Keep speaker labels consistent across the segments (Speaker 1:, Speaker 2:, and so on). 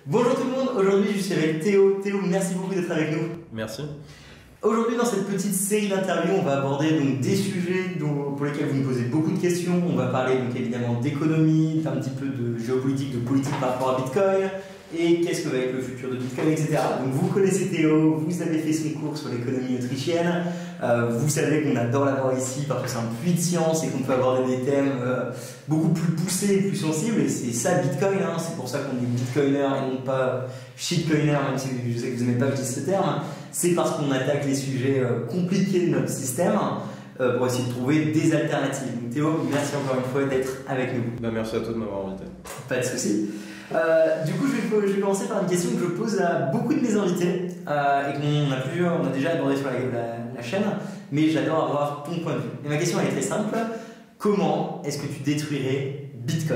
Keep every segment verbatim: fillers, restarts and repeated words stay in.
Speaker 1: Bonjour tout le monde, aujourd'hui je suis avec Théo. Théo, merci beaucoup d'être avec nous.
Speaker 2: Merci.
Speaker 1: Aujourd'hui dans cette petite série d'interviews, on va aborder donc des sujets dont, pour lesquels vous me posez beaucoup de questions. On va parler donc évidemment d'économie, un petit peu de géopolitique, de politique par rapport à Bitcoin et qu'est-ce que va être le futur de Bitcoin, et cetera. Donc vous connaissez Théo, vous avez fait son cours sur l'économie autrichienne, euh, vous savez qu'on adore l'avoir ici parce que c'est un puits de science et qu'on peut aborder des thèmes euh, beaucoup plus poussés et plus sensibles, et c'est ça Bitcoin, hein. C'est pour ça qu'on est Bitcoiner et non pas shitcoiner, même si je sais que vous n'aimez pas que je dise ce terme. C'est parce qu'on attaque les sujets euh, compliqués de notre système euh, pour essayer de trouver des alternatives. Donc Théo, merci encore une fois d'être avec nous.
Speaker 2: Bah, merci à toi de m'avoir invité.
Speaker 1: Pas de souci. Euh, du coup, je vais, je vais commencer par une question que je pose à beaucoup de mes invités euh, et qu'on a plusieurs, on a déjà abordé sur la, la, la chaîne, mais j'adore avoir ton point de vue. Et ma question elle est très simple. Comment est-ce que tu détruirais Bitcoin?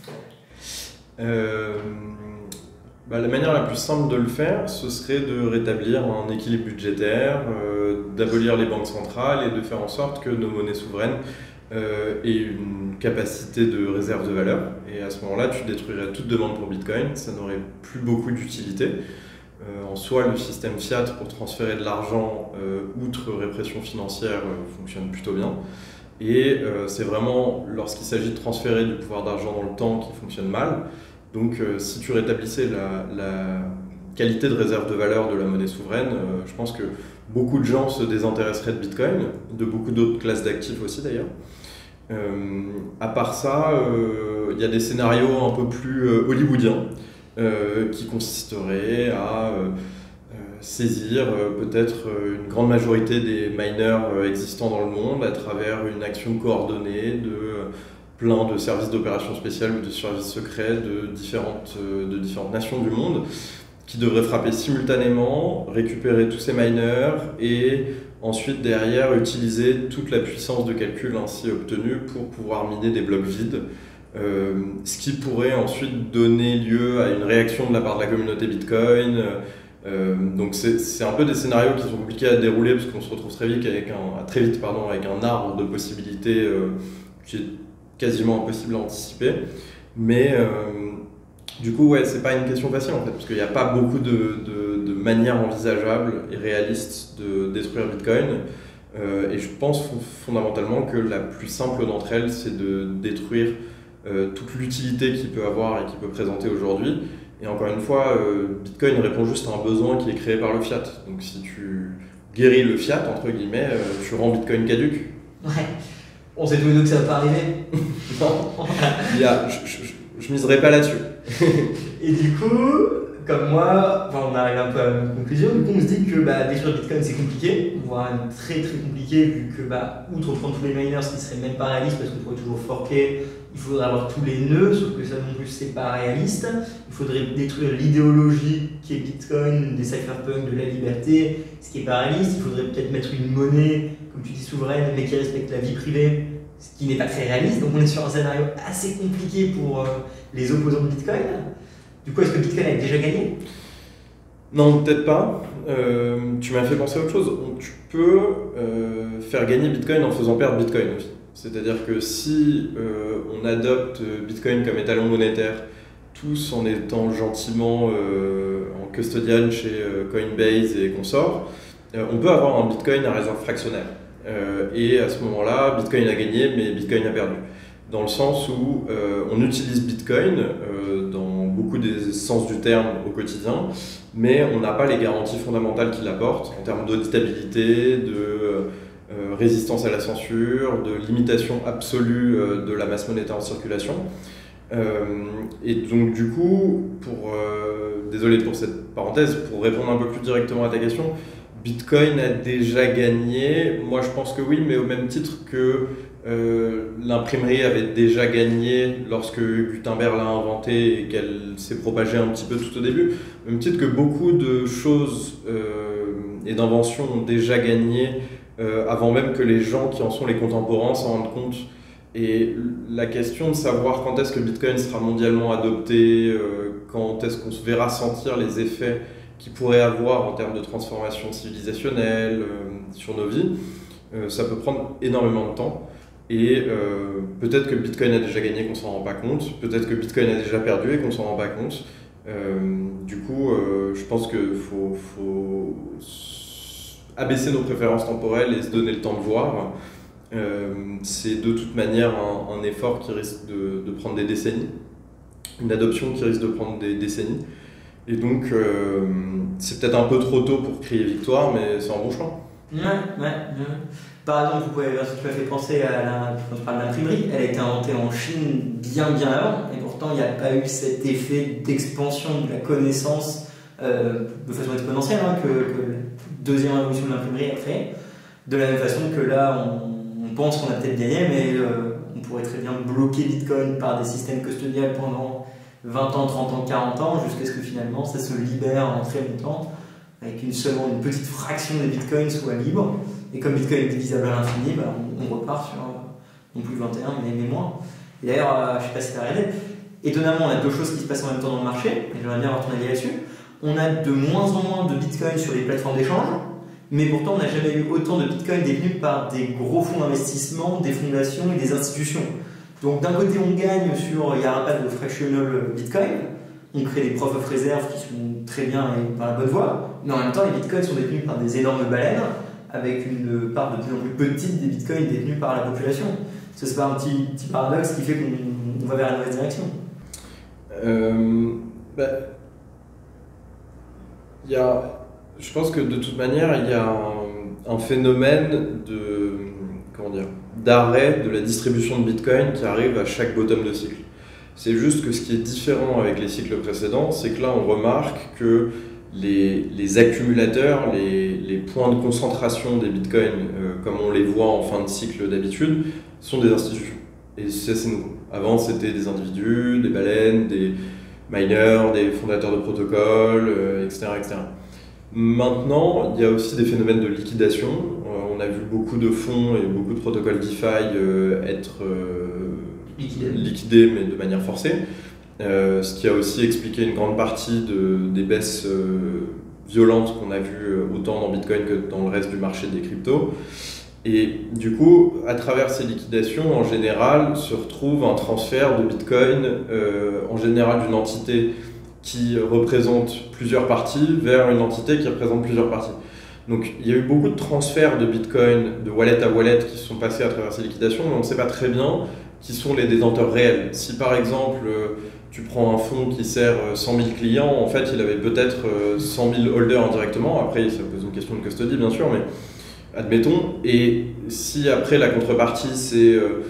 Speaker 2: euh, bah, La manière la plus simple de le faire, ce serait de rétablir un équilibre budgétaire, euh, d'abolir les banques centrales et de faire en sorte que nos monnaies souveraines euh, aient une capacité de réserve de valeur. Et à ce moment-là, tu détruirais toute demande pour Bitcoin, ça n'aurait plus beaucoup d'utilité. Euh, en soi, le système fiat pour transférer de l'argent, euh, outre répression financière, euh, fonctionne plutôt bien. Et euh, c'est vraiment lorsqu'il s'agit de transférer du pouvoir d'argent dans le temps qui fonctionne mal. Donc euh, si tu rétablissais la, la qualité de réserve de valeur de la monnaie souveraine, euh, je pense que beaucoup de gens se désintéresseraient de Bitcoin, de beaucoup d'autres classes d'actifs aussi d'ailleurs. Euh, à part ça, il euh, y a des scénarios un peu plus euh, hollywoodiens euh, qui consisteraient à euh, saisir euh, peut-être euh, une grande majorité des miners euh, existants dans le monde à travers une action coordonnée de euh, plein de services d'opérations spéciales ou de services secrets de différentes, euh, de différentes nations du monde qui devraient frapper simultanément, récupérer tous ces miners et ensuite derrière utiliser toute la puissance de calcul ainsi obtenue pour pouvoir miner des blocs vides. Euh, ce qui pourrait ensuite donner lieu à une réaction de la part de la communauté Bitcoin. Euh, donc c'est un peu des scénarios qui sont compliqués à dérouler parce qu'on se retrouve très vite avec un, très vite, pardon, avec un arbre de possibilités euh, qui est quasiment impossible à anticiper. Mais euh, du coup, ouais, c'est pas une question facile en fait, parce qu'il n'y a pas beaucoup de, de, de manières envisageables et réalistes de détruire Bitcoin. Euh, et je pense fondamentalement que la plus simple d'entre elles, c'est de détruire euh, toute l'utilité qu'il peut avoir et qu'il peut présenter aujourd'hui. Et encore une fois, euh, Bitcoin répond juste à un besoin qui est créé par le fiat. Donc si tu guéris le fiat, entre guillemets, euh, tu rends Bitcoin caduque.
Speaker 1: Ouais. On sait tous les deux que ça va pas arriver.
Speaker 2: Non. Il y a, je, je, je miserai pas là-dessus.
Speaker 1: Et du coup, comme moi, enfin, on arrive un peu à la même conclusion. Du coup, on se dit que bah, détruire Bitcoin c'est compliqué, voire même très très compliqué, vu que bah, outre prendre tous les miners, ce qui serait même pas réaliste parce qu'on pourrait toujours forker. Il faudrait avoir tous les nœuds, sauf que ça non plus c'est pas réaliste. Il faudrait détruire l'idéologie qui est Bitcoin, des cypherpunks, de la liberté, ce qui est pas réaliste. Il faudrait peut-être mettre une monnaie, comme tu dis, souveraine, mais qui respecte la vie privée, ce qui n'est pas très réaliste. Donc on est sur un scénario assez compliqué pour euh, les opposants de Bitcoin. Du coup, est-ce que Bitcoin a déjà gagné?
Speaker 2: Non, peut-être pas. Euh, tu m'as fait penser à autre chose. Tu peux euh, faire gagner Bitcoin en faisant perdre Bitcoin aussi. C'est-à-dire que si euh, on adopte Bitcoin comme étalon monétaire, tous en étant gentiment euh, en custodian chez euh, Coinbase et consorts, euh, on peut avoir un Bitcoin à réserve fractionnaire. Euh, et à ce moment-là, Bitcoin a gagné, mais Bitcoin a perdu. Dans le sens où euh, on utilise Bitcoin euh, dans beaucoup des sens du terme au quotidien, mais on n'a pas les garanties fondamentales qu'il apporte en termes d'auditabilité, de Euh, résistance à la censure, de limitation absolue euh, de la masse monétaire en circulation. Euh, et donc du coup, pour, euh, désolé pour cette parenthèse, pour répondre un peu plus directement à ta question, Bitcoin a déjà gagné. Moi je pense que oui, mais au même titre que euh, l'imprimerie avait déjà gagné lorsque Gutenberg l'a inventé et qu'elle s'est propagée un petit peu tout au début. Au même titre que beaucoup de choses euh, et d'inventions ont déjà gagné Euh, avant même que les gens qui en sont les contemporains s'en rendent compte. Et la question de savoir quand est-ce que Bitcoin sera mondialement adopté, euh, quand est-ce qu'on se verra sentir les effets qu'il pourrait avoir en termes de transformation civilisationnelle euh, sur nos vies, euh, ça peut prendre énormément de temps. Et euh, peut-être que Bitcoin a déjà gagné, qu'on s'en rend pas compte, peut-être que Bitcoin a déjà perdu et qu'on s'en rend pas compte. Euh, du coup, euh, je pense qu'il faut, faut abaisser nos préférences temporelles et se donner le temps de voir. Euh, c'est de toute manière un, un effort qui risque de, de prendre des décennies, une adoption qui risque de prendre des décennies. Et donc, euh, c'est peut-être un peu trop tôt pour crier victoire, mais c'est un bon chemin.
Speaker 1: Ouais, ouais, ouais. Par exemple, vous pouvez, tu m'as fait penser à la, quand je parle de l'imprimerie, elle a été inventée en Chine bien bien avant, et pourtant il n'y a pas eu cet effet d'expansion de la connaissance euh, de façon exponentielle hein, que, que la deuxième révolution de l'imprimerie a créé. De la même façon que là, on, on pense qu'on a peut-être gagné, mais euh, on pourrait très bien bloquer Bitcoin par des systèmes custodiales pendant vingt ans, trente ans, quarante ans, jusqu'à ce que finalement ça se libère en très longtemps, avec une seulement une petite fraction des bitcoins soit libre. Et comme Bitcoin est divisable à l'infini, bah, on, on repart sur euh, non plus vingt et un, mais, mais moins. Et d'ailleurs, euh, je ne sais pas si tu as regardé, étonnamment, on a deux choses qui se passent en même temps dans le marché, et j'aimerais bien avoir ton avis là-dessus. On a de moins en moins de Bitcoin sur les plateformes d'échange, mais pourtant, on n'a jamais eu autant de Bitcoin détenus par des gros fonds d'investissement, des fondations et des institutions. Donc d'un côté, on gagne sur, il n'y aura pas de fractional Bitcoin, on crée des proof of reserve qui sont très bien et par la bonne voie, mais en même temps, les Bitcoins sont détenus par des énormes baleines, avec une part de plus en plus petite des bitcoins détenus par la population. Ce n'est pas un petit, petit paradoxe qui fait qu'on va vers la mauvaise direction.
Speaker 2: euh, bah, y a, Je pense que de toute manière, il y a un, un phénomène de, comment dire, d'arrêt de la distribution de bitcoin qui arrive à chaque bottom de cycle. C'est juste que ce qui est différent avec les cycles précédents, c'est que là, on remarque que Les, les accumulateurs, les, les points de concentration des bitcoins, euh, comme on les voit en fin de cycle d'habitude, sont des institutions. Et c'est assez nouveau. Avant, c'était des individus, des baleines, des miners, des fondateurs de protocoles, euh, et cetera, et cetera. Maintenant, il y a aussi des phénomènes de liquidation. Euh, on a vu beaucoup de fonds et beaucoup de protocoles DeFi euh, être euh,
Speaker 1: Liquidés.
Speaker 2: liquidés, mais de manière forcée. Euh, ce qui a aussi expliqué une grande partie de, des baisses euh, violentes qu'on a vues euh, autant dans Bitcoin que dans le reste du marché des cryptos. Et du coup, à travers ces liquidations, en général, se retrouve un transfert de Bitcoin, euh, en général d'une entité qui représente plusieurs parties vers une entité qui représente plusieurs parties. Donc il y a eu beaucoup de transferts de Bitcoin de wallet à wallet qui sont passés à travers ces liquidations, mais on ne sait pas très bien qui sont les détenteurs réels. Si par exemple, tu prends un fonds qui sert cent mille clients, en fait, il avait peut-être cent mille holders indirectement. Après, ça pose une question de custody, bien sûr, mais admettons. Et si après, la contrepartie, c'est euh,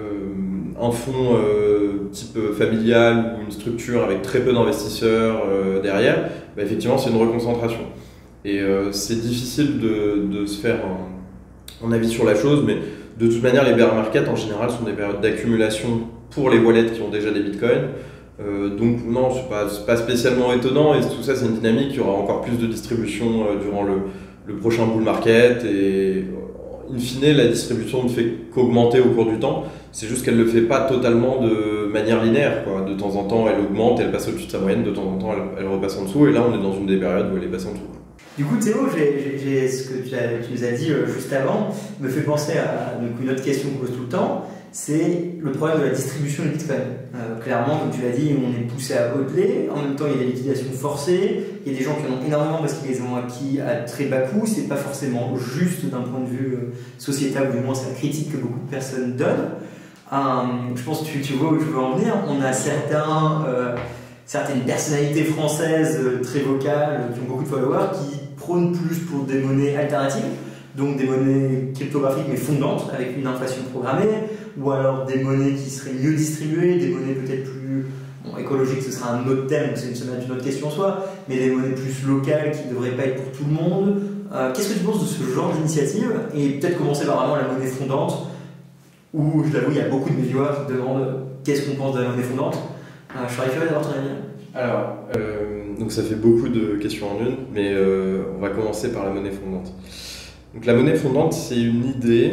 Speaker 2: un fonds euh, type familial ou une structure avec très peu d'investisseurs euh, derrière, bah, effectivement, c'est une reconcentration. Et euh, c'est difficile de, de se faire un, un avis sur la chose, mais de toute manière, les bear markets, en général, sont des périodes d'accumulation pour les wallets qui ont déjà des bitcoins. Euh, donc non, c'est pas, c'est pas spécialement étonnant, et tout ça c'est une dynamique. Il y aura encore plus de distribution euh, durant le, le prochain bull market, et euh, in fine la distribution ne fait qu'augmenter au cours du temps. C'est juste qu'elle ne le fait pas totalement de manière linéaire, quoi. De temps en temps elle augmente, elle passe au-dessus de sa moyenne, de temps en temps elle, elle repasse en dessous, et là on est dans une des périodes où elle est passée en dessous.
Speaker 1: Du coup, Théo, j'ai, j'ai, ce que tu, as, tu nous as dit euh, juste avant me fait penser à donc, une autre question qu'on pose tout le temps, c'est le problème de la distribution du Bitcoin. Euh, clairement, comme tu l'as dit, on est poussé à hodler, en même temps il y a des liquidations forcées, il y a des gens qui en ont énormément parce qu'ils les ont acquis à très bas coût, c'est pas forcément juste d'un point de vue euh, sociétal, ou du moins c'est la critique que beaucoup de personnes donnent. Euh, je pense que tu, tu vois où je veux en venir, on a certains... Euh, certaines personnalités françaises euh, très vocales, euh, qui ont beaucoup de followers, qui prônent plus pour des monnaies alternatives, donc des monnaies cryptographiques mais fondantes, avec une inflation programmée, ou alors des monnaies qui seraient mieux distribuées, des monnaies peut-être plus bon, écologiques, ce sera un autre thème, c'est une, une autre question en soi, mais des monnaies plus locales qui ne devraient pas être pour tout le monde. Euh, Qu'est-ce que tu penses de ce genre d'initiative? Et peut-être commencer par vraiment la monnaie fondante, où je t'avoue, il y a beaucoup de mes viewers qui demandent qu'est-ce qu'on pense de la monnaie fondante. Euh, je serais curieux d'avoir ton avis.
Speaker 2: Alors, euh, donc ça fait beaucoup de questions en une, mais euh, on va commencer par la monnaie fondante. Donc la monnaie fondante, c'est une idée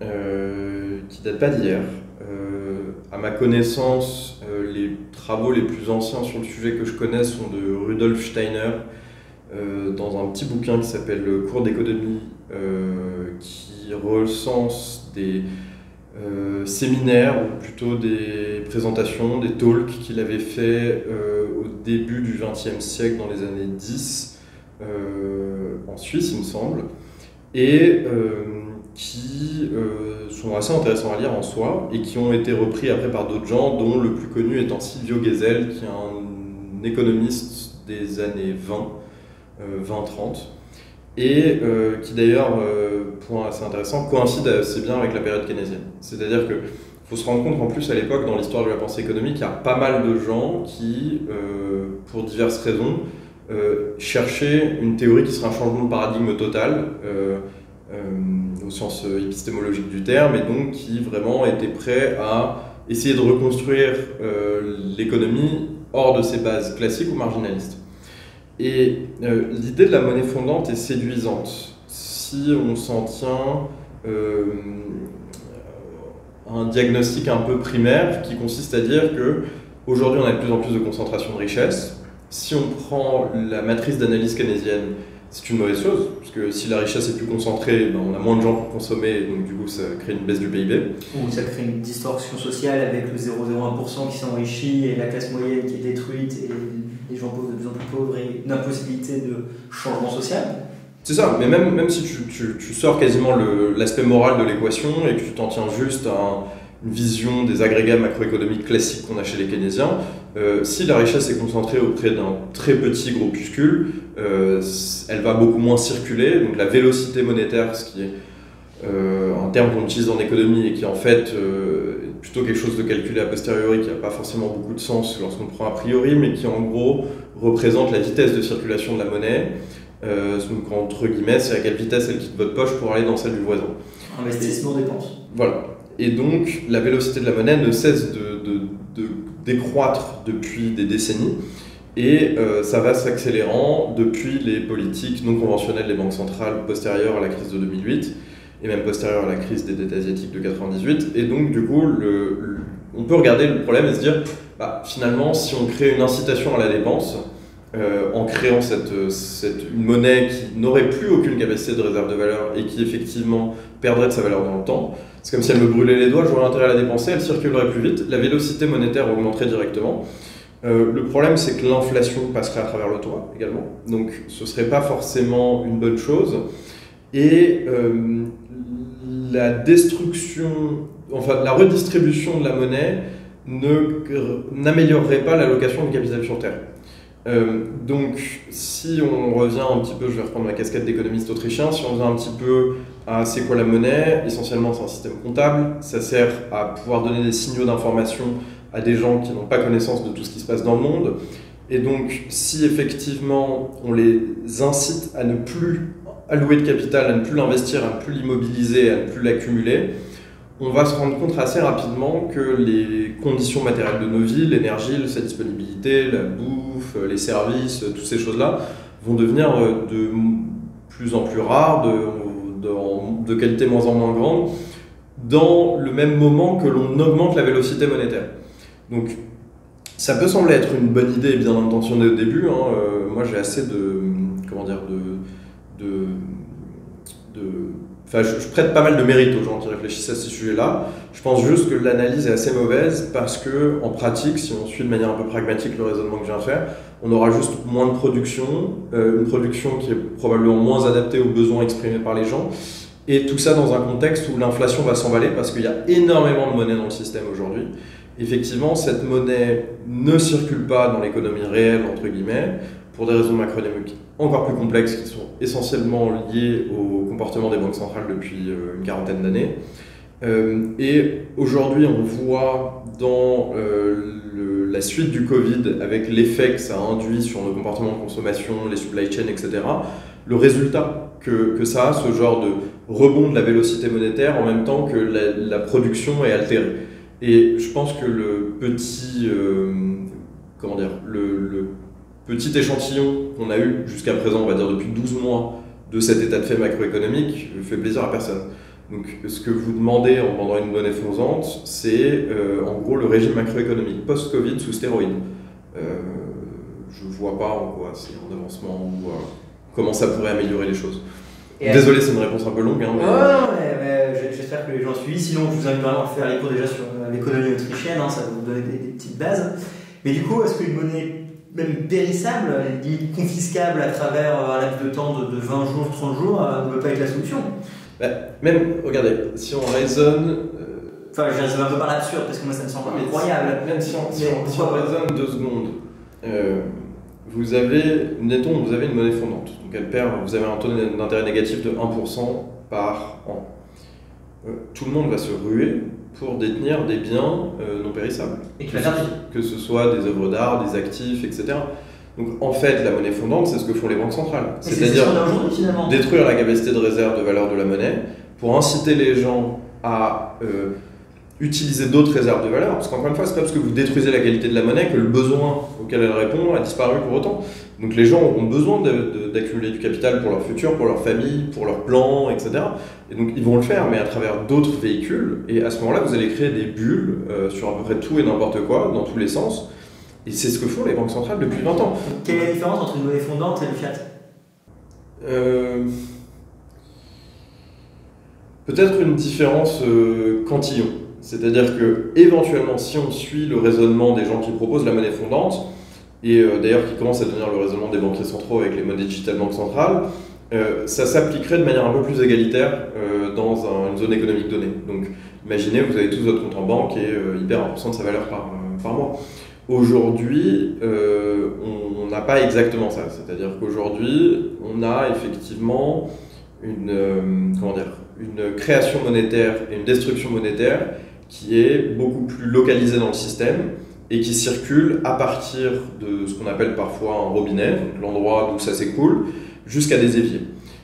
Speaker 2: euh, qui date pas d'hier. Euh, à ma connaissance, euh, les travaux les plus anciens sur le sujet que je connais sont de Rudolf Steiner, euh, dans un petit bouquin qui s'appelle Cours d'économie, euh, qui recense des euh, séminaires, ou plutôt des présentations, des talks qu'il avait fait euh, au début du vingtième siècle, dans les années dix, euh, en Suisse, il me semble, et euh, qui euh, sont assez intéressants à lire en soi, et qui ont été repris après par d'autres gens, dont le plus connu étant Silvio Gesell, qui est un économiste des années vingt, vingt trente, et euh, qui d'ailleurs, euh, point assez intéressant, coïncide assez bien avec la période keynésienne. C'est-à-dire qu'il faut se rendre compte qu'en plus, à l'époque, dans l'histoire de la pensée économique, il y a pas mal de gens qui, euh, pour diverses raisons, euh, cherchaient une théorie qui serait un changement de paradigme total, euh, euh, au sens épistémologique du terme, et donc qui vraiment étaient prêts à essayer de reconstruire euh, l'économie hors de ses bases classiques ou marginalistes. Et euh, l'idée de la monnaie fondante est séduisante si on s'en tient euh, à un diagnostic un peu primaire qui consiste à dire qu'aujourd'hui on a de plus en plus de concentration de richesse. Si on prend la matrice d'analyse keynésienne, c'est une mauvaise chose, parce que si la richesse est plus concentrée, ben on a moins de gens pour consommer, et donc du coup ça crée une baisse du P I B.
Speaker 1: Ou ça crée une distorsion sociale avec le zéro virgule zéro un pour cent qui s'enrichit et la classe moyenne qui est détruite et les gens pauvres de plus en plus pauvres et une impossibilité de changement social.
Speaker 2: C'est ça, mais même, même si tu, tu, tu sors quasiment l'aspect moral de l'équation et que tu t'en tiens juste à un, une vision des agrégats macroéconomiques classiques qu'on a chez les keynésiens, euh, si la richesse est concentrée auprès d'un très petit groupuscule, euh, elle va beaucoup moins circuler, donc la vélocité monétaire, ce qui est euh, un terme qu'on utilise en économie et qui en fait euh, est plutôt quelque chose de calculé a posteriori, qui n'a pas forcément beaucoup de sens lorsqu'on le prend a priori, mais qui en gros représente la vitesse de circulation de la monnaie. Euh, donc entre guillemets, c'est à quelle vitesse elle quitte votre poche pour aller dans celle du voisin.
Speaker 1: Investissement, dépense.
Speaker 2: Voilà. Et donc la vélocité de la monnaie ne cesse de, de, de décroître depuis des décennies, et euh, ça va s'accélérant depuis les politiques non conventionnelles des banques centrales postérieures à la crise de deux mille huit, et même postérieures à la crise des dettes asiatiques de quatre-vingt-dix-huit. Et donc du coup, le, le, on peut regarder le problème et se dire, bah, finalement, si on crée une incitation à la dépense, Euh, en créant cette, cette, une monnaie qui n'aurait plus aucune capacité de réserve de valeur et qui effectivement perdrait de sa valeur dans le temps, c'est comme si elle me brûlait les doigts, j'aurais intérêt à la dépenser, elle circulerait plus vite, la vélocité monétaire augmenterait directement. Euh, le problème, c'est que l'inflation passerait à travers le toit également, donc ce ne serait pas forcément une bonne chose. Et euh, la destruction, enfin la redistribution de la monnaie n'améliorerait pas l'allocation du capital sur Terre. Euh, donc, si on revient un petit peu, je vais reprendre ma casquette d'économiste autrichien, si on revient un petit peu à c'est quoi la monnaie, essentiellement c'est un système comptable, ça sert à pouvoir donner des signaux d'information à des gens qui n'ont pas connaissance de tout ce qui se passe dans le monde, et donc si effectivement on les incite à ne plus allouer de capital, à ne plus l'investir, à ne plus l'immobiliser, à ne plus l'accumuler, on va se rendre compte assez rapidement que les conditions matérielles de nos vies, l'énergie, sa disponibilité, la bouffe, les services, toutes ces choses-là, vont devenir de plus en plus rares, de, de, de qualité moins en moins grande, dans le même moment que l'on augmente la vélocité monétaire. Donc, ça peut sembler être une bonne idée bien intentionnée au début. Hein. Euh, moi, j'ai assez de, comment dire, de, de, de Enfin, je, je prête pas mal de mérite aux gens qui réfléchissent à ces sujets-là. Je pense juste que l'analyse est assez mauvaise parce que, en pratique, si on suit de manière un peu pragmatique le raisonnement que je viens de faire, on aura juste moins de production, euh, une production qui est probablement moins adaptée aux besoins exprimés par les gens, et tout ça dans un contexte où l'inflation va s'emballer parce qu'il y a énormément de monnaie dans le système aujourd'hui. Effectivement, cette monnaie ne circule pas dans l'économie réelle, entre guillemets, pour des raisons macroéconomiques encore plus complexes qui sont essentiellement liées au comportement des banques centrales depuis une quarantaine d'années. Euh, et aujourd'hui, on voit dans euh, le, la suite du Covid, avec l'effet que ça a induit sur nos comportements de consommation, les supply chains, et cetera, le résultat que, que ça a, ce genre de rebond de la vélocité monétaire en même temps que la, la production est altérée. Et je pense que le petit, euh, comment dire, le, le petit échantillon qu'on a eu jusqu'à présent, on va dire depuis douze mois, de cet état de fait macroéconomique, fait plaisir à personne. Donc ce que vous demandez en demandant une monnaie fondante, c'est euh, en gros le régime macroéconomique post-Covid sous stéroïdes. Euh, je ne vois pas en quoi c'est un avancement ou euh, comment ça pourrait améliorer les choses.
Speaker 1: Et
Speaker 2: Désolé, c'est une réponse un peu longue. Hein, mais...
Speaker 1: Oh, non, mais, mais j'espère que les gens ont suivi. Sinon, je vous invite vraiment à faire les cours déjà sur l'économie autrichienne, hein, ça va vous donner des, des petites bases. Mais du coup, est-ce qu'une monnaie même périssable, limite confiscable à travers un laps de temps de, de vingt jours, trente jours, euh, ne peut pas être la solution?
Speaker 2: Bah, même, regardez, si on raisonne. Euh...
Speaker 1: Enfin, je vais un peu par l'absurde parce que moi ça me semble incroyable.
Speaker 2: Même si on, si on, si on raisonne deux secondes, euh, vous avez, mettons, vous avez une monnaie fondante, donc elle perd, vous avez un taux d'intérêt négatif de un pour cent par an. Euh, tout le monde va se ruer pour détenir des biens euh, non périssables.
Speaker 1: Et
Speaker 2: que, ce, que ce soit des œuvres d'art, des actifs, et cetera. Donc en fait, la monnaie fondante, c'est ce que font les banques centrales. C'est-à-dire détruire la capacité de réserve de valeur de la monnaie pour inciter les gens à euh, utiliser d'autres réserves de valeur. Parce qu'encore une fois, c'est pas parce que vous détruisez la qualité de la monnaie que le besoin auquel elle répond a disparu pour autant. Donc les gens auront besoin d'accumuler du capital pour leur futur, pour leur famille, pour leurs plans, et cetera. Et donc ils vont le faire, mais à travers d'autres véhicules. Et à ce moment-là, vous allez créer des bulles euh, sur à peu près tout et n'importe quoi, dans tous les sens. Et c'est ce que font les banques centrales depuis vingt ans.
Speaker 1: Quelle est la différence entre une monnaie fondante et le fiat?
Speaker 2: euh... Peut-être une différence euh, quantillon. C'est-à-dire que éventuellement, si on suit le raisonnement des gens qui proposent la monnaie fondante, et euh, d'ailleurs qui commence à devenir le raisonnement des banquiers centraux avec les monnaies digitales banques centrales, euh, ça s'appliquerait de manière un peu plus égalitaire euh, dans un, une zone économique donnée. Donc imaginez, vous avez tous votre compte en banque et euh, il perd un pour cent de sa valeur par, euh, par mois. Aujourd'hui, euh, on n'a pas exactement ça. C'est-à-dire qu'aujourd'hui, on a effectivement une, euh, comment dire, une création monétaire et une destruction monétaire qui est beaucoup plus localisée dans le système et qui circule à partir de ce qu'on appelle parfois un robinet, donc l'endroit d'où ça s'écoule, jusqu'à des éviers.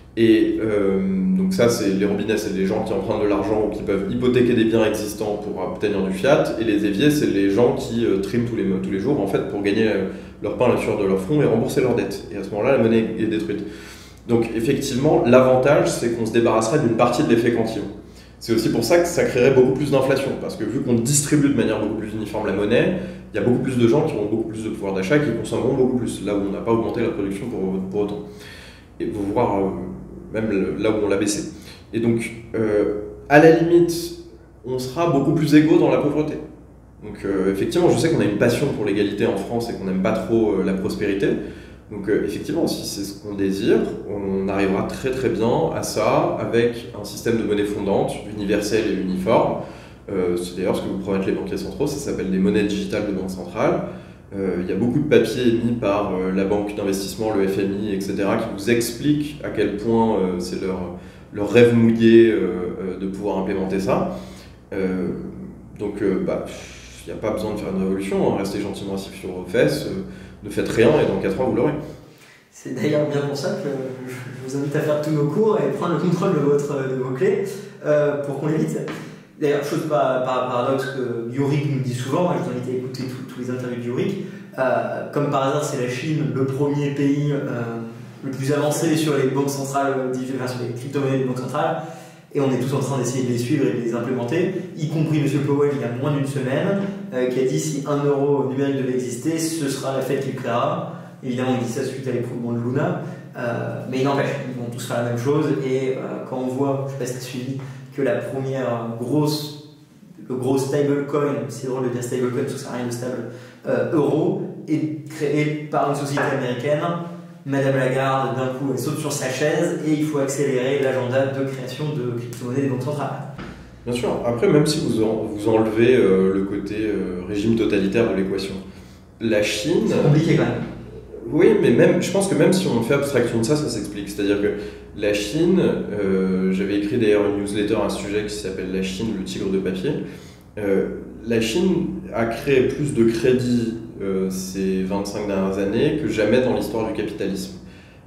Speaker 2: Et euh, donc ça, c'est les robinets, c'est les gens qui empruntent de l'argent ou qui peuvent hypothéquer des biens existants pour obtenir du fiat, et les éviers, c'est les gens qui euh, triment tous les, tous les jours en fait pour gagner euh, leur pain à la sueur de leur front et rembourser leurs dettes. Et à ce moment-là, la monnaie est détruite. Donc effectivement, l'avantage, c'est qu'on se débarrasserait d'une partie de l'effet cantillon. C'est aussi pour ça que ça créerait beaucoup plus d'inflation, parce que vu qu'on distribue de manière beaucoup plus uniforme la monnaie, il y a beaucoup plus de gens qui auront beaucoup plus de pouvoir d'achat, qui consommeront beaucoup plus, là où on n'a pas augmenté la production pour, pour autant. Et vous voir euh, même là où on l'a baissé. Et donc, euh, à la limite, on sera beaucoup plus égaux dans la pauvreté. Donc euh, effectivement, je sais qu'on a une passion pour l'égalité en France et qu'on n'aime pas trop euh, la prospérité. Donc euh, effectivement, si c'est ce qu'on désire, on arrivera très très bien à ça avec un système de monnaie fondante, universel et uniforme. Euh, c'est d'ailleurs ce que vous promettent les banquiers centraux, ça s'appelle les monnaies digitales de banque centrale. Euh, il y a beaucoup de papiers émis par euh, la banque d'investissement, le F M I, et cetera, qui vous expliquent à quel point euh, c'est leur, leur rêve mouillé euh, euh, de pouvoir implémenter ça. Euh, donc euh, bah, il n'y a pas besoin de faire une révolution, hein, restez gentiment assis sur vos fesses. Euh, Ne faites rien et dans quatre ans vous l'aurez.
Speaker 1: C'est d'ailleurs bien pour ça que je vous invite à faire tous nos cours et prendre le contrôle de, votre, de vos clés euh, pour qu'on l'évite. D'ailleurs, chose pas, pas paradoxe que Yorick nous dit souvent, je vous invite à écouter tous les interviews de Yorick, euh, comme par hasard c'est la Chine le premier pays euh, le plus avancé sur les banques centrales, enfin, sur les crypto-monnaies des banques centrales, et on est tous en train d'essayer de les suivre et de les implémenter, y compris M. Powell il y a moins d'une semaine, euh, qui a dit si un euro numérique devait exister, ce sera la fête qu'il créera. Évidemment, il dit ça suite à l'écroulement de Luna, euh, mais il n'empêche, ils vont tous faire la même chose, et euh, quand on voit, je ne sais pas si tu as suivi, que la première grosse, le gros stablecoin, c'est drôle de dire stablecoin parce que ça n'a rien de stable, euh, euro, est créé par une société américaine. Madame Lagarde, d'un coup, elle saute sur sa chaise et il faut accélérer l'agenda de création de crypto-monnaies des banques centrales.
Speaker 2: Bien sûr. Après, même si vous, en, vous enlevez euh, le côté euh, régime totalitaire de l'équation, la Chine...
Speaker 1: C'est compliqué quand même.
Speaker 2: Oui, mais même, je pense que même si on fait abstraction de ça, ça s'explique. C'est-à-dire que la Chine, euh, j'avais écrit d'ailleurs une newsletter à un sujet qui s'appelle « La Chine, le tigre de papier euh, ». La Chine a créé plus de crédits euh, ces vingt-cinq dernières années que jamais dans l'histoire du capitalisme.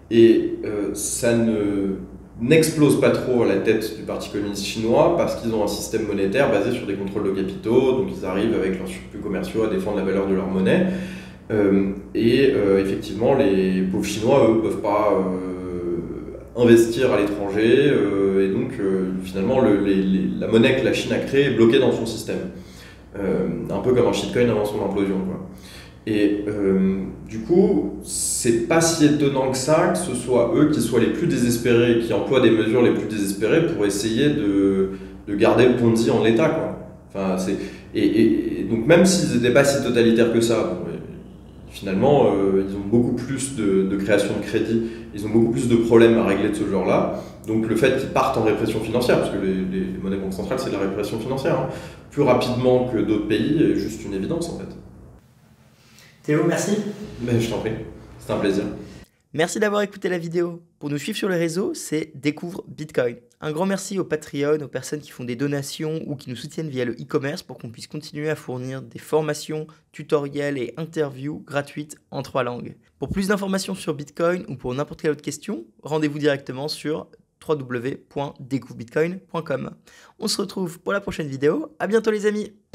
Speaker 2: Et euh, ça ne n'explose pas trop à la tête du Parti communiste chinois parce qu'ils ont un système monétaire basé sur des contrôles de capitaux, donc ils arrivent avec leurs surplus commerciaux à défendre la valeur de leur monnaie. Euh, et euh, effectivement, les pauvres Chinois, eux, ne peuvent pas euh, investir à l'étranger, euh, et donc euh, finalement, le, les, les, la monnaie que la Chine a créée est bloquée dans son système. Euh, un peu comme un shitcoin avant son implosion, quoi. Et euh, du coup, c'est pas si étonnant que ça que ce soit eux qui soient les plus désespérés, qui emploient des mesures les plus désespérées pour essayer de, de garder le Ponzi en l'état, quoi. Enfin, c'est, et, et, et donc même s'ils n'étaient pas si totalitaires que ça, bon, finalement, euh, ils ont beaucoup plus de, de création de crédit, ils ont beaucoup plus de problèmes à régler de ce genre-là. Donc le fait qu'ils partent en répression financière, parce que les, les, les monnaies banques centrales, c'est de la répression financière, hein, plus rapidement que d'autres pays, est juste une évidence en fait.
Speaker 1: Théo, merci.
Speaker 2: Mais je t'en prie, c'était un plaisir.
Speaker 1: Merci d'avoir écouté la vidéo. Pour nous suivre sur les réseaux, c'est Découvre Bitcoin. Un grand merci aux Patreon, aux personnes qui font des donations ou qui nous soutiennent via le e-commerce pour qu'on puisse continuer à fournir des formations, tutoriels et interviews gratuites en trois langues. Pour plus d'informations sur Bitcoin ou pour n'importe quelle autre question, rendez-vous directement sur w w w point découvre bitcoin point com. On se retrouve pour la prochaine vidéo. À bientôt les amis.